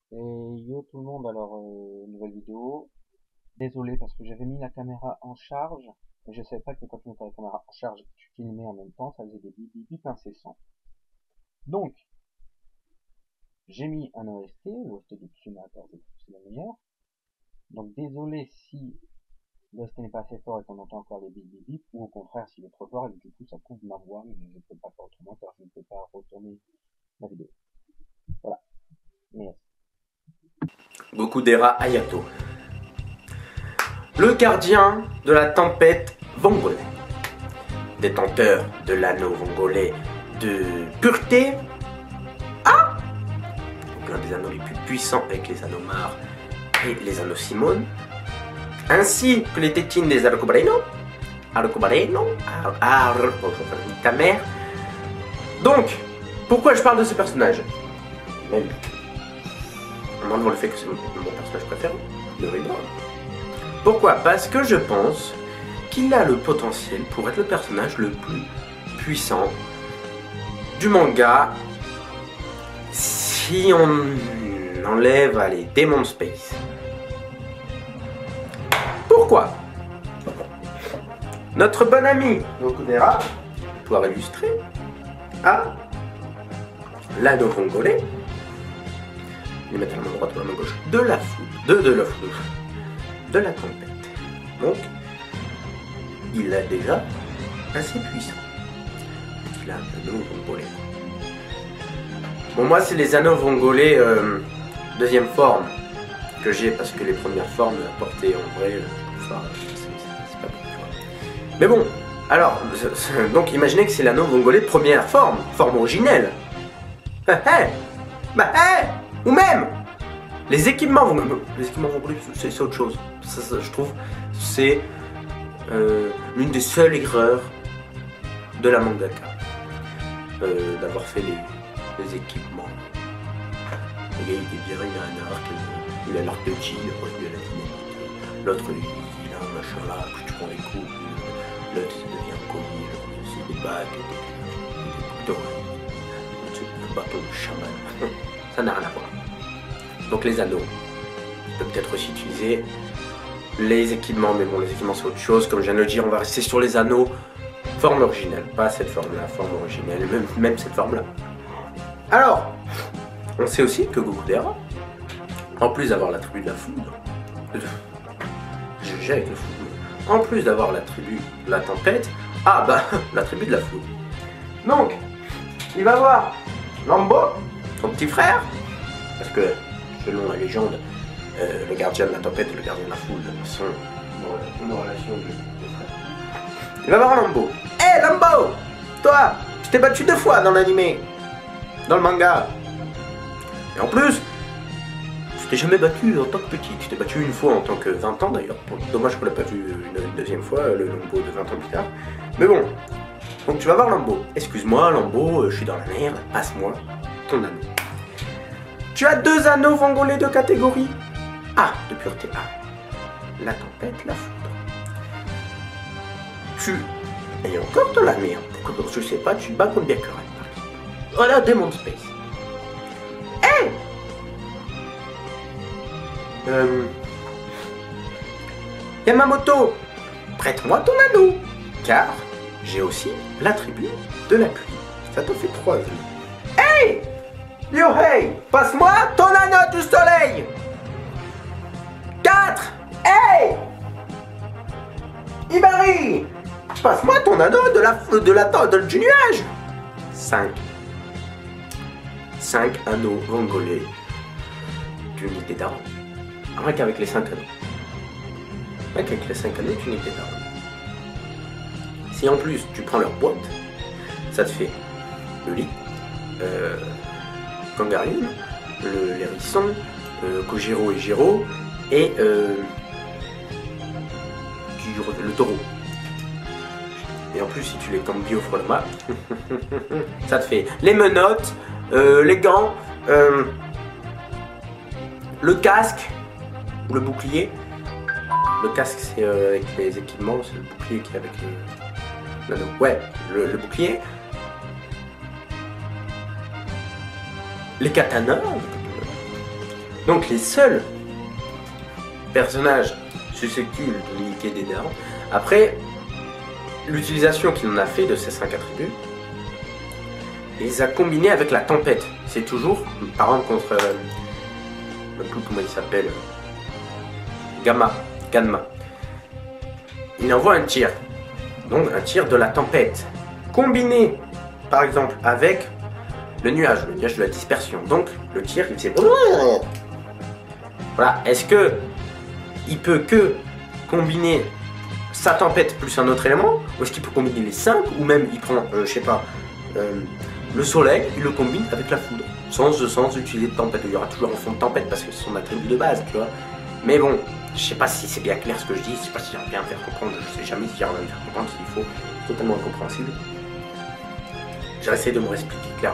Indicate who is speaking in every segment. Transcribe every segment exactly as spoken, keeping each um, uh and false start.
Speaker 1: Et yo tout le monde, alors euh, nouvelle vidéo. Désolé parce que j'avais mis la caméra en charge et je savais pas que quand tu mettais la caméra en charge, tu filmais en même temps, ça faisait des bip bip bip incessants. Donc, j'ai mis un O S T, l'O S T du simulateur, c'est la meilleure. Donc désolé si l'O S T n'est pas assez fort et qu'on entend encore les bip bip bip, ou au contraire s'il est trop fort et que du coup ça coupe ma voix, mais je ne peux pas faire autrement car je ne peux pas retourner la vidéo. Voilà. Merci.
Speaker 2: Gokudera Hayato, le gardien de la tempête vongolais, détenteur de l'anneau vongolais de pureté, ah, donc l'un des anneaux les plus puissants avec les anneaux Mar et les anneaux Simone, ainsi que les tétines des Arcobareno, Arcobareno, Ar, ta mère. Donc, pourquoi je parle de ce personnage? Même en enlevant le fait que c'est mon, mon personnage préféré, le Reborn. Pourquoi? Parce que je pense qu'il a le potentiel pour être le personnage le plus puissant du manga si on enlève les Demon Space. Pourquoi? Notre bon ami Gokudera, pouvoir illustrer, a l'anneau vongolais, les mettre à la main droite ou à la main gauche, de la foudre, de, de la foudre, de la tempête. Donc, il est déjà assez puissant. Il a un anneau vongolais. Bon, moi, c'est les anneaux vongolais euh, deuxième forme que j'ai, parce que les premières formes apportées en vrai, enfin, c'est pas bon. Mais bon, alors, donc imaginez que c'est l'anneau vongolais première forme, forme originelle. Hé hé, bah hé, ou même les équipements vongolais, les équipements vongolais, c'est autre chose. Ça, ça, je trouve, c'est euh, l'une des seules erreurs de la mangaka, euh, d'avoir fait les, les équipements. Le gars il était bien, il a un arc, il a l'arc de G, il a revenu à la dynamite. L'autre il, il a un machin là, puis tu prends les coups, l'autre il devient un collier, l'autre c'est des bagues, des couteaux, c'est un bateau de chaman. Ça n'a rien à voir. Donc les anneaux, il peut peut-être aussi utiliser les équipements, mais bon, les équipements c'est autre chose. Comme je viens de le dire, on va rester sur les anneaux forme originelle, pas cette forme-là, forme originelle, même, même cette forme-là. Alors, on sait aussi que Gokudera, en plus d'avoir l'attribut de la foudre, j'ai avec le foudre, en plus d'avoir l'attribut de la tempête, ah bah, l'attribut de la foudre. Donc, il va voir Lambo, son petit frère, parce que, selon la légende, euh, le gardien de la tempête et le gardien de la foudre sont une relation de, de frères. Il va voir Lambo. Hé hey, Lambo, toi, tu t'es battu deux fois dans l'anime, dans le manga. Et en plus, tu t'es jamais battu en tant que petit, tu t'es battu une fois en tant que vingt ans d'ailleurs. Dommage qu'on l'a pas vu une, une deuxième fois, le Lambo de vingt ans plus tard. Mais bon, donc tu vas voir Lambo. Excuse-moi Lambo, je suis dans la merde, passe-moi ton anneau. Tu as deux anneaux vongolais de catégorie A, de pureté A. La tempête, la foudre. Tu es encore dans la merde. Je sais pas, tu te bats contre Byakuran. Voilà, Demon Space. Hé hey euh... Yamamoto, prête-moi ton anneau, car j'ai aussi l'attribut de la pluie. Ça te fait trois anneaux. Hey Yohei, passe-moi ton anneau du soleil. quatre. Hey Ibari, passe-moi ton anneau de la de la de, du nuage. cinq. cinq anneaux vongolais d'unité d'arme. Rien qu'avec les cinq anneaux. Rien qu'avec les cinq anneaux d'unité d'arme. Si en plus tu prends leur boîte, ça te fait le lit, euh, Kangarium, le l'hérisson, euh, Kojiro et Jiro, et euh, le taureau. Et en plus, si tu les combis au frolma, ça te fait les menottes, euh, les gants, euh, le casque, ou le bouclier. Le casque, c'est euh, avec les équipements, c'est le bouclier qui est avec le... Non, non, ouais, le, le bouclier. Les katanas, Donc les seuls personnages susceptibles de niquer des darons. Après, l'utilisation qu'il en a fait de ces cinq attributs, il les a combinés avec la tempête. C'est toujours, par exemple, contre... Euh, je ne sais plus comment il s'appelle. Gamma. Ganma. Il envoie un tir. Donc un tir de la tempête. Combiné, par exemple, avec le nuage. Le nuage de la dispersion. Donc le tir, il faisait... Voilà. Est-ce que il peut que combiner sa tempête plus un autre élément, ou est-ce qu'il peut combiner les cinq, ou même il prend, euh, je sais pas, euh, le soleil, il le combine avec la foudre, sans, sans utiliser de tempête. Il y aura toujours un fond de tempête parce que c'est son attribut de base, tu vois. Mais bon, je sais pas si c'est bien clair ce que je dis, je sais pas si j'arrive bien à me faire comprendre, je sais jamais si j'arrive à me faire comprendre, s'il faut, c'est totalement incompréhensible. J'essaie de me expliquer clairement.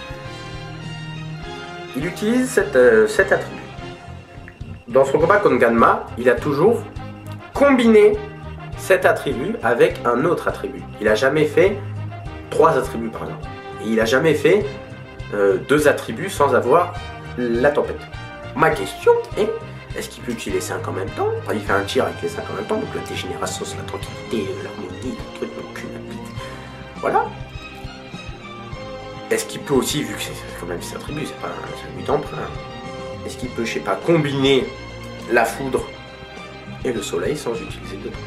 Speaker 2: Il utilise cette, euh, cet attribut. Dans son combat contre Ganma, il a toujours combiné cet attribut avec un autre attribut. Il a jamais fait trois attributs par exemple. Et il a jamais fait euh, deux attributs sans avoir la tempête. Ma question est, est-ce qu'il peut utiliser les cinq en même temps? Enfin, il fait un tir avec les cinq en même temps, donc la dégénération, la tranquillité, l'harmonie, le truc, donc une bite. Voilà. Est-ce qu'il peut aussi, vu que c'est quand même ses attributs, c'est pas un attribut d'emprunt, est-ce qu'il peut, je sais pas, combiner la foudre et le soleil sans utiliser de tempête?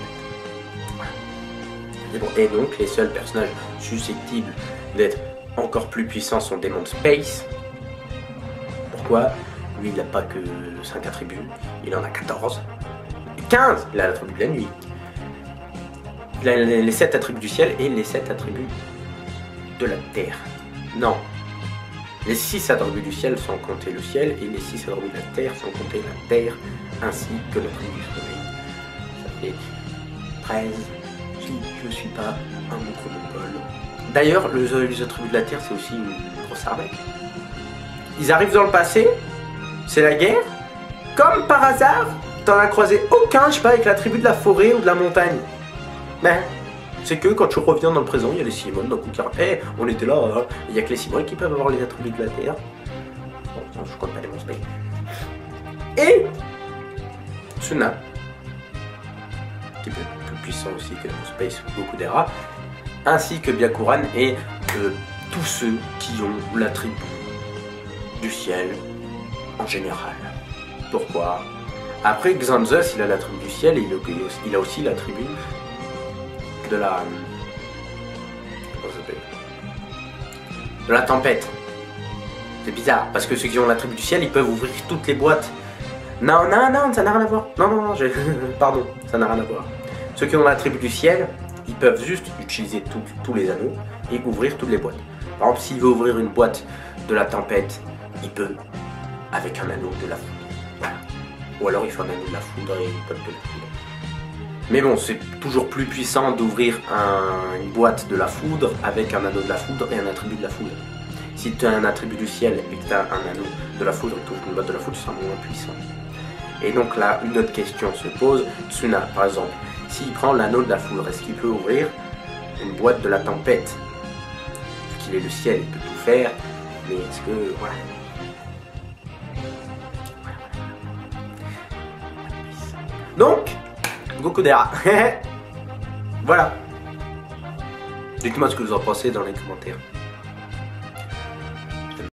Speaker 2: Et, bon, et donc, les seuls personnages susceptibles d'être encore plus puissants sont Demon Space. Pourquoi? Lui, il n'a pas que cinq attributs, il en a quatorze. quinze! Il a l'attribut de la nuit. Il a les sept attributs du ciel et les sept attributs de la terre. Non. Les six attributs du ciel sans compter le ciel et les six attributs de la terre sans compter la terre ainsi que l'attribut du soleil. Ça fait treize si je ne suis pas un montre mongol. D'ailleurs, le, les attributs de la terre c'est aussi une grosse arnaque. Ils arrivent dans le passé, c'est la guerre. Comme par hasard, t'en as croisé aucun, je sais pas, avec l'attribut de la forêt ou de la montagne. Mais c'est que quand tu reviens dans le présent, il y a les Simon, donc hey, on était là, hein. Il n'y a que les Simon qui peuvent avoir les attributs de la terre. Bon, je compte pas les monstres. Et Tsuna, qui est plus puissant aussi que Demon Space, Gokudera, ainsi que Byakuran et euh, tous ceux qui ont l'attribut du ciel en général. Pourquoi? Après, Xanthus, il a l'attribut du ciel et il a aussi l'attribut de la... Comment ça s'appelle? De la tempête. C'est bizarre, parce que ceux qui ont l'attribut du ciel, ils peuvent ouvrir toutes les boîtes. Non, non, non, ça n'a rien à voir. Non, non, non, je... pardon, ça n'a rien à voir. Ceux qui ont l'attribut du ciel, ils peuvent juste utiliser tout, tous les anneaux et ouvrir toutes les boîtes. Par exemple, s'il veut ouvrir une boîte de la tempête, il peut avec un anneau de la foudre. Voilà. Ou alors il fait un anneau de la foudre et une boîte de la foudre. Mais bon, c'est toujours plus puissant d'ouvrir un, une boîte de la foudre avec un anneau de la foudre et un attribut de la foudre. Si tu as un attribut du ciel et que tu as un anneau de la foudre et que tu ouvres une boîte de la foudre, tu seras moins puissant. Et donc là, une autre question se pose. Tsuna, par exemple, s'il prend l'anneau de la foudre, est-ce qu'il peut ouvrir une boîte de la tempête? Vu qu'il est le ciel, il peut tout faire, mais est-ce que... Voilà. Donc, Gokudera. Voilà. Dites-moi ce que vous en pensez dans les commentaires.